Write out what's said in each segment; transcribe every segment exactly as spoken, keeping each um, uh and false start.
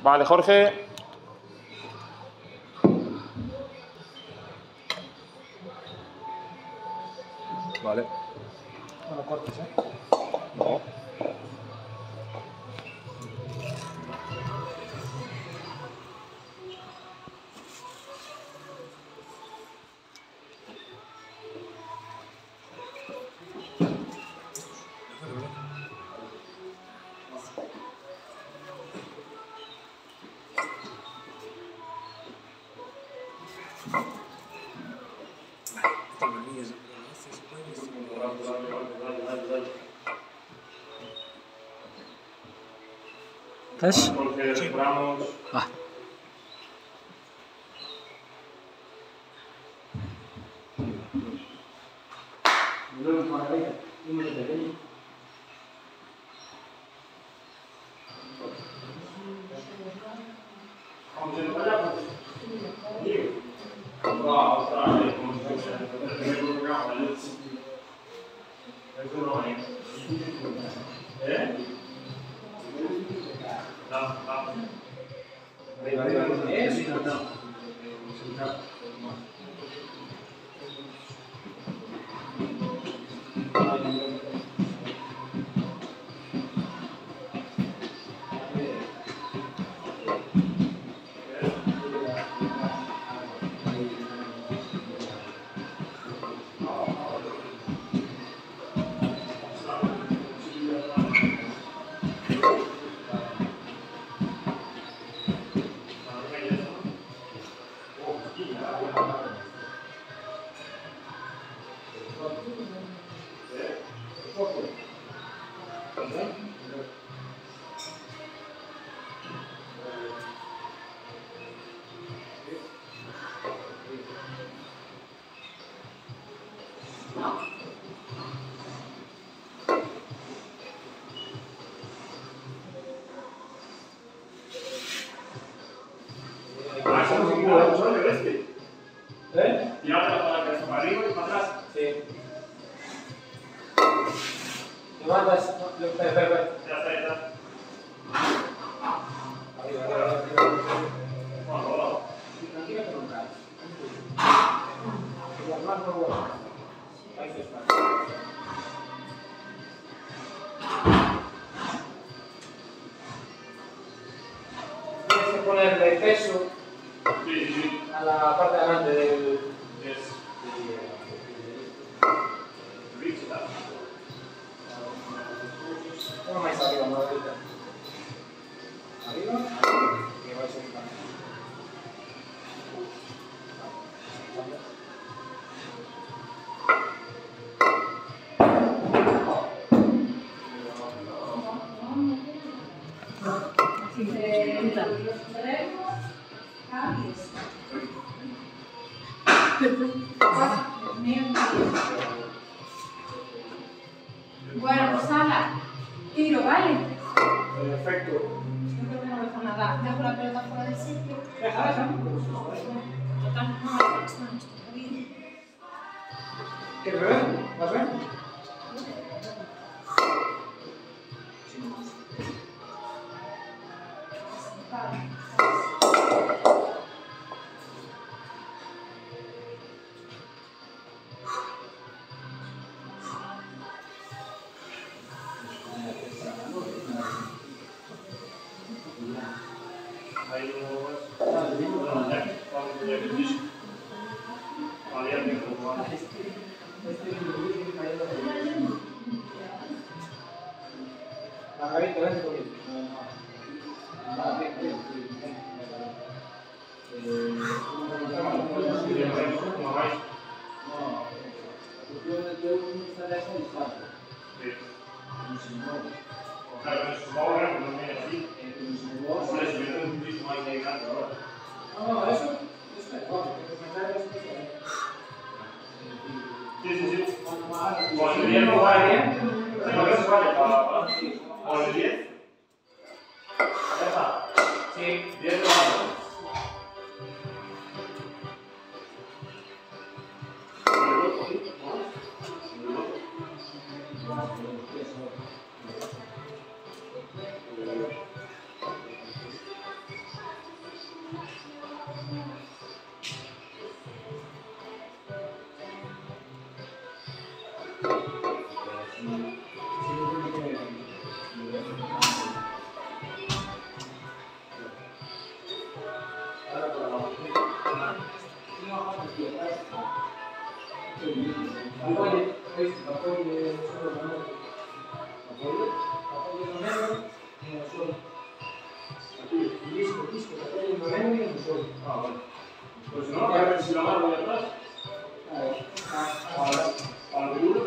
Vale, Jorge. Vale. No lo cortes, ¿eh? No. ¿Estás? Sí. Ah. ¿Eh? Tirarte la cabeza para arriba y para atrás. Sí. Levantas. Espera, espera, espera. Ya está, ya está. Arriba, arriba, arriba. Bueno, abajo. Tranquila que no caes. Y las manos no vuelan. Ahí está. Tienes que ponerle peso Sí, sí, sí. a la parte de adelante del... Es. Reach y tal. Uno más arriba, no ahorita. Arriba, arriba. Y vais a ir para Bueno, pues ala, tiro, ¿vale? perfecto. Yo creo que no dejo nada. Dejo la pelota fuera del sitio. Deja, deja. Total, no me gusta esto. ¿Qué bebé? ¿Vas bien? Ahí no es. Vale, ya tengo como antes. Margarita, vente conmigo. Claro, eso es ahora, no me así. Por eso yo tengo un piso más elegante ahora. No, no, eso es mejor, porque comentar es que... Sí, sí, sí. Con el diez no vale bien. No, eso vale para... Con el diez. Ya está. Sí, diez no vale. Il disco, il disco, perché il novembre non so. Ah, vale. Pues no, voy a ver si la mano voy atrás. Ahora, Al duro.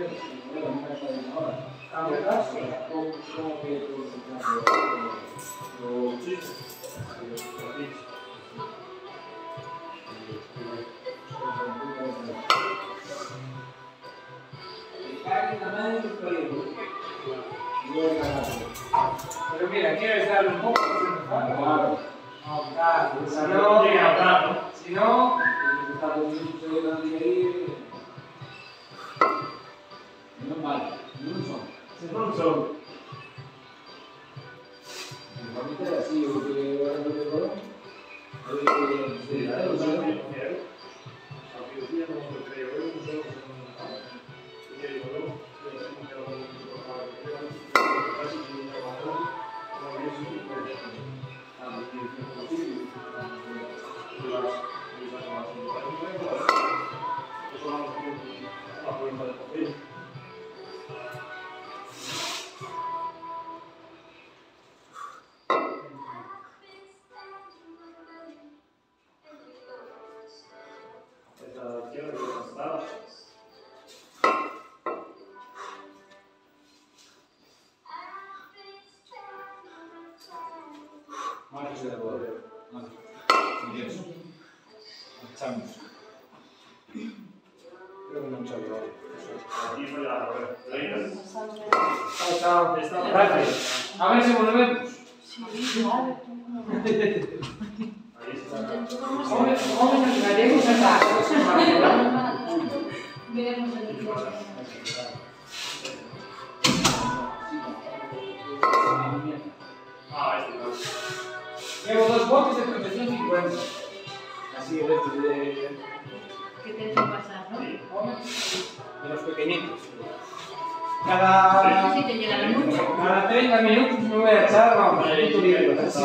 cambio atrás, ¿cómo cómo que tú Lo chiste. Lo chiste. Pero mira, quieres darle un poco de claro. No, claro, si No no, llega a tanto. si no, está conmigo ahí. Non male, non so. Se non so. Normalmente sì, io vedo Sì, dai, lo so, io non ero. Anche io non lo credo, io non so cosa non ho fatto. Perché io non io non ero venuto a fare, perché quasi di un lavoro, non riesco più a fare. Ah, perché io sono così, io lascio, io faccio la sua cosa, io sono anche un po', ma poi fare un po' bene. Esta izquierda que está. Marcos de lavoro. Adesso. Facciamo. Io non c'ho l'oro. Aquí sbagliato, vabbè. Lei Ciao ciao. è stata Grazie. A me siamo noi. Sí, vale. Ahí está. Come come non la devo saltare? Veremos el día. Ah, este no. Llevo dos botes de protección cincuenta. Así el resto de, ¿Qué te dejo pasar, no? Sí. de los pequeñitos. Cada, Sí, te llega la noche. cada treinta minutos me voy a echar, vamos, un poquito libro. Así,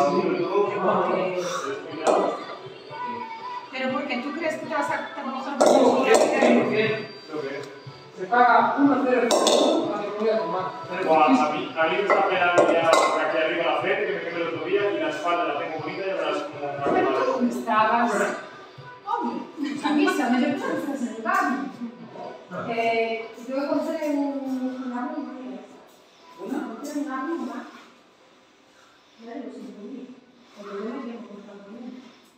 Pero porque tú crees que te vas a trabajar Uh, bien, bien, con bien. Se paga uno cero cuando me voy a tomar. Pero Buah, poquísimo. a mí, a mí me está pegando ya por aquí arriba la frente, que me quemé el otro día, y la espalda la tengo bonita y ahora es como una Pero quemada. tú estabas. Hombre, avísame, yo creo que estás en el baño. Eh, yo encontré un, una rima. ¿Una? Encontré una rima. Ya lo siento, porque yo me llevo comprando una.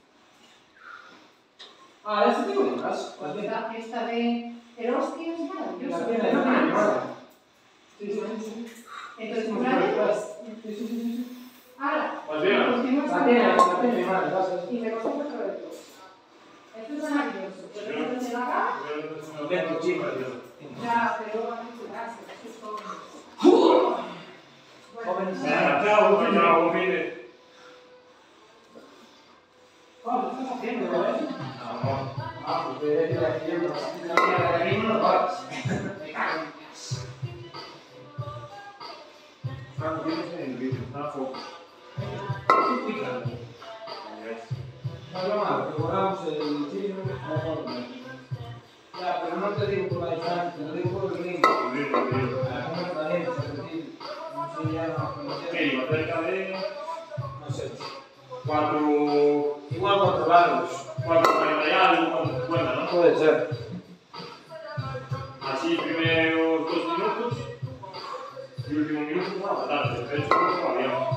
Ah, ese tengo de más. La tiene. Esta, esta de Eroski es maravillosa. La tiene, pero la tiene. más. Sí, sí, sí. Entonces, ¿tú la llevas? Sí, sí, sí, sí. Ahora, Pues bien. pusimos La tiene, la tiene mi madre, vas a y me costó mucho de todo. Esto es maravilloso. Pero no se la haga. Dentro, chico. Ya, pero a mí se hace, eso es todo. Jóvenes. Venga, chao, pues ya, buen fin de- Pablo, ¿qué estás haciendo, eh? Ah, pues de ir haciendo la mierda de niño, no vas. Me cago en Dios. Ah, tienes en el vídeo, está a foco. Tú cuida. No es lo malo, que borramos el chino, no forma. Ya, pero no te digo por la distancia, te lo digo por el link. El vídeo, el vídeo. Algunos planetas, es decir, no sé ya, no ¿Qué iba? Cerca de no sé. cuatro, Igual controlarlos. cuatro cuarenta y algo, cuatro cincuenta, ¿no? Puede ser. Así, primeros dos minutos y último minuto, bueno, tarde, de hecho, no bien.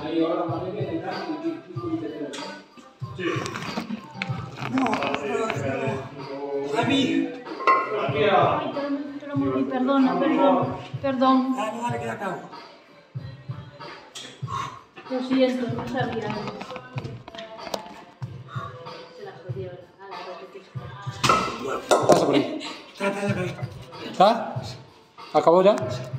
Ahí ahora más bien que entrar y que tú te quedas. Sí. No, Javi. Gracias. Ay, te lo, te lo moví, perdona, perdón, perdón. Dale, dale, que ya acabo. Lo siento, no sabía. Se la jodió a la repetición. Pasa por ahí. Trata de ver. ¿Está? ¿Acabó ya?